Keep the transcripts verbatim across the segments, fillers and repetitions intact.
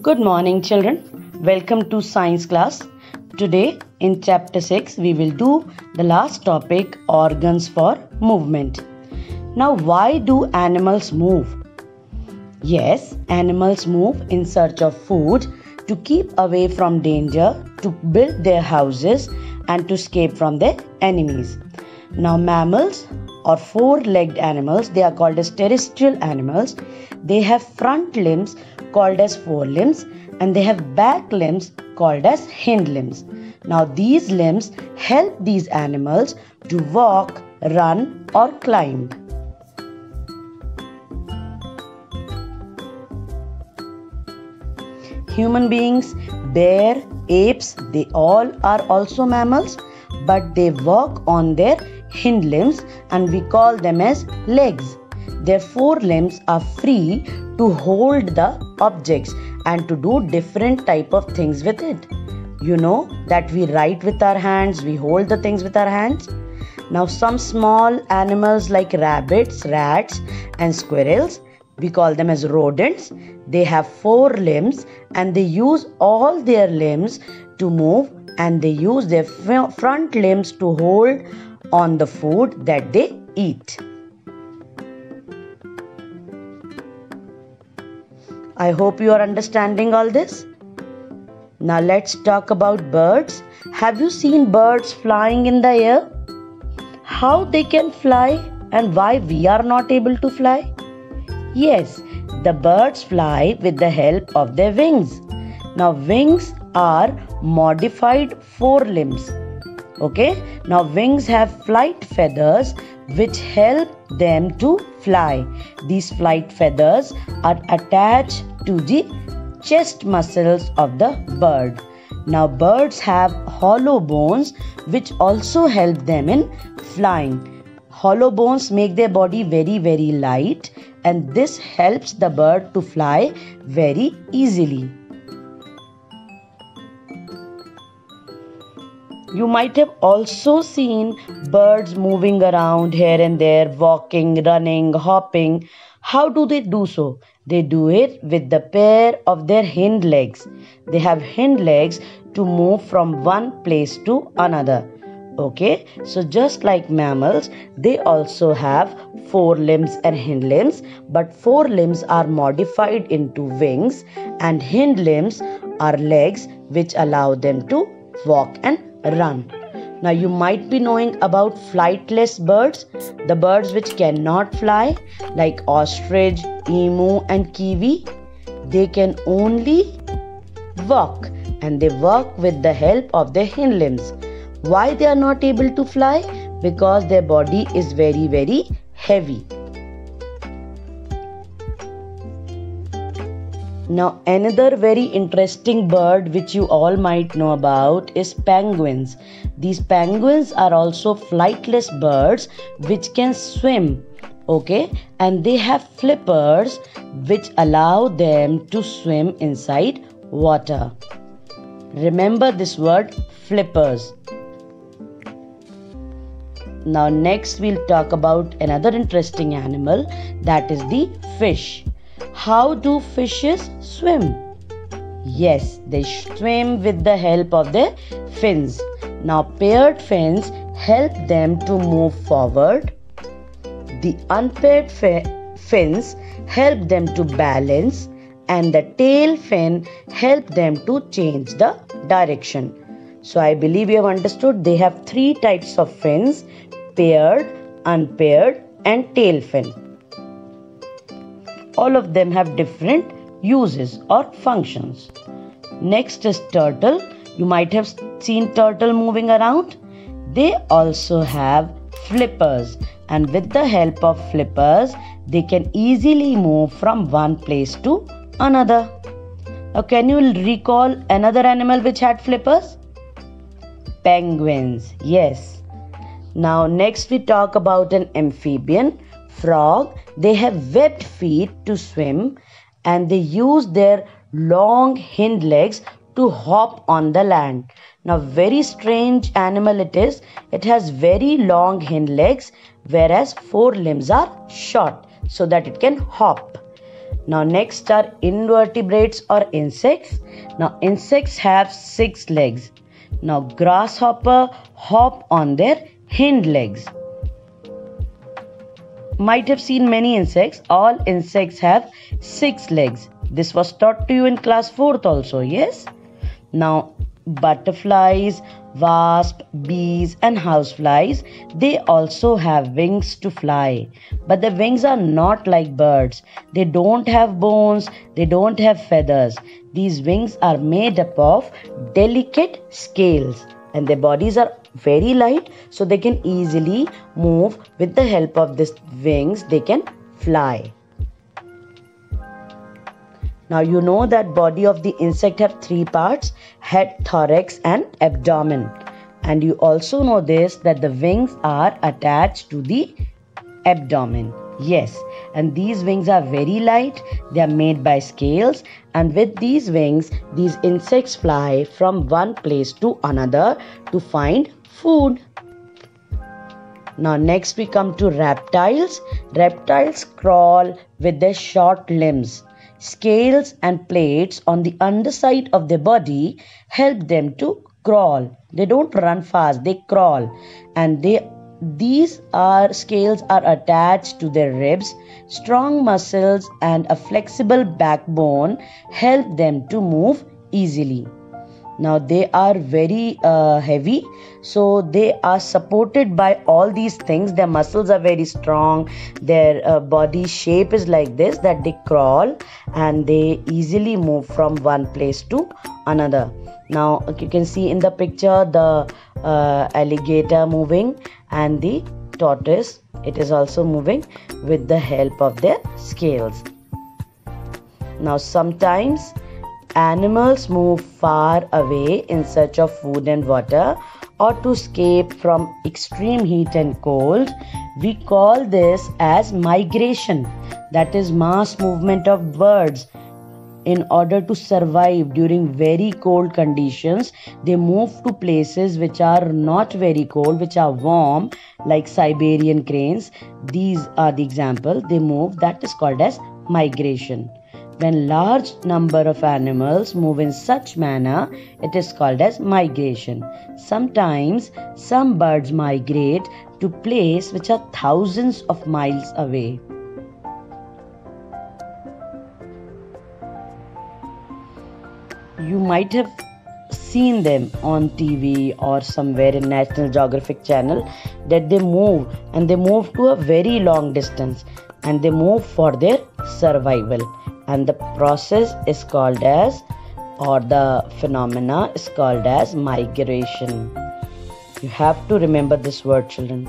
Good morning, children. Welcome to science class. Today in chapter six we will do the last topic, organs for movement. Now, why do animals move? Yes, animals move in search of food, to keep away from danger, to build their houses and to escape from their enemies. Now, mammals or four-legged animals, they are called as terrestrial animals. They have front limbs called as forelimbs and they have back limbs called as hind limbs. Now, these limbs help these animals to walk, run or climb. Human beings, bear, apes, they all are also mammals, but they walk on their hind limbs and we call them as legs. Their forelimbs are free to hold the objects and to do different type of things with it. You know that we write with our hands, we hold the things with our hands. Now, some small animals like rabbits, rats and squirrels, we call them as rodents. They have four limbs and they use all their limbs to move and they use their front limbs to hold on the food that they eat. I hope you are understanding all this. Now let's talk about birds. Have you seen birds flying in the air? How they can fly and why we are not able to fly? Yes, the birds fly with the help of their wings. Now, wings are modified forelimbs. Okay, now wings have flight feathers which help them to fly. These flight feathers are attached to the chest muscles of the bird. Now, birds have hollow bones which also help them in flying. Hollow bones make their body very very light and this helps the bird to fly very easily. You might have also seen birds moving around here and there, walking, running, hopping. How do they do so? They do it with the pair of their hind legs. They have hind legs to move from one place to another. Okay, so just like mammals, they also have four limbs and hind limbs, but four limbs are modified into wings and hind limbs are legs which allow them to walk and run. Now, you might be knowing about flightless birds, the birds which cannot fly, like ostrich, emu and kiwi. They can only walk and they walk with the help of their hind limbs. Why they are not able to fly? Because their body is very very heavy. Now, another very interesting bird which you all might know about is penguins. These penguins are also flightless birds which can swim. Okay, and they have flippers which allow them to swim inside water. Remember this word, flippers. Now, next we'll talk about another interesting animal, that is the fish. How do fishes swim? Yes, they swim with the help of their fins. Now, paired fins help them to move forward. The unpaired fins help them to balance and the tail fin help them to change the direction. So, I believe you have understood they have three types of fins: paired, unpaired and tail fin. All of them have different uses or functions. Next is turtle. You might have seen turtle moving around. They also have flippers and with the help of flippers they can easily move from one place to another. Now, can you recall another animal which had flippers? Penguins. Yes. Now, next we talk about an amphibian, frog. They have webbed feet to swim and they use their long hind legs to hop on the land. Now, very strange animal it is. It has very long hind legs whereas four limbs are short so that it can hop. Now next are invertebrates or insects. Now insects have six legs. Now grasshopper hop on their hind legs. Might have seen many insects. All insects have six legs. This was taught to you in class fourth also, yes? Now butterflies, wasps, bees and houseflies, they also have wings to fly. But the wings are not like birds. They don't have bones, they don't have feathers. These wings are made up of delicate scales and their bodies are very light, so they can easily move. With the help of these wings, they can fly. Now you know that body of the insect have three parts: head, thorax and abdomen. And you also know this, that the wings are attached to the abdomen. Yes, and these wings are very light. They are made by scales, and with these wings, these insects fly from one place to another to find food. Now next we come to reptiles. Reptiles crawl with their short limbs. Scales and plates on the underside of their body help them to crawl. They don't run fast, they crawl. And they these are scales are attached to their ribs. Strong muscles and a flexible backbone help them to move easily. Now they are very uh, heavy, so they are supported by all these things. Their muscles are very strong. Their uh, body shape is like this, that they crawl and they easily move from one place to another. Now you can see in the picture the uh, alligator moving and the tortoise. It is also moving with the help of their scales. Now sometimes animals move far away in search of food and water or to escape from extreme heat and cold. We call this as migration. That is mass movement of birds. In order to survive during very cold conditions, they move to places which are not very cold, which are warm, like Siberian cranes. These are the example. They move. That is called as migration. When large number of animals move in such manner, it is called as migration. Sometimes some birds migrate to places which are thousands of miles away. You might have seen them on T V or somewhere in National Geographic channel, that they move and they move to a very long distance and they move for their survival. And the process is called as, or the phenomena is called as migration. You have to remember this word, children.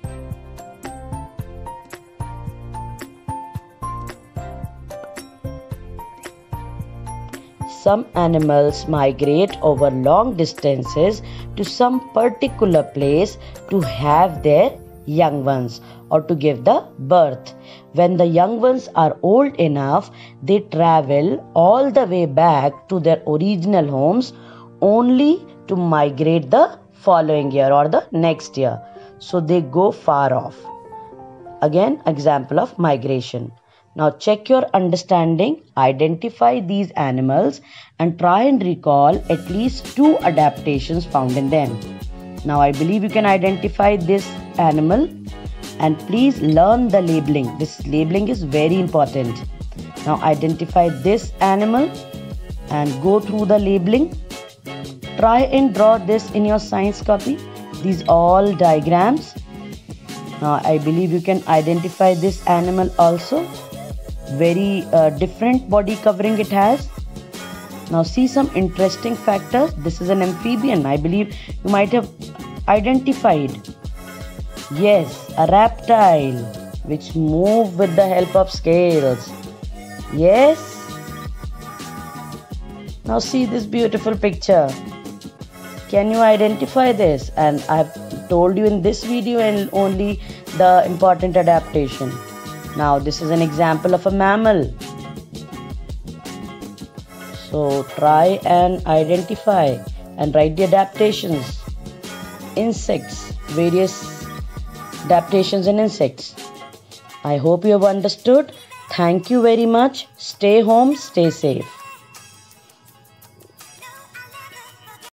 Some animals migrate over long distances to some particular place to have their young ones or to give the birth. When the young ones are old enough, they travel all the way back to their original homes only to migrate the following year or the next year. So they go far off. Again, example of migration. Now check your understanding, identify these animals and try and recall at least two adaptations found in them. Now I believe you can identify this animal, and please learn the labeling. This labeling is very important. Now identify this animal and go through the labeling. Try and draw this in your science copy. These all diagrams. Now I believe you can identify this animal also. Very uh, different body covering it has. Now see some interesting factors. This is an amphibian. I believe you might have identified. Yes, a reptile which move with the help of scales. Yes. Now see this beautiful picture. Can you identify this? And I have told you in this video and only the important adaptation. Now this is an example of a mammal. So try and identify and write the adaptations. Insects, various adaptations in insects. I hope you have understood. Thank you very much. Stay home, stay safe.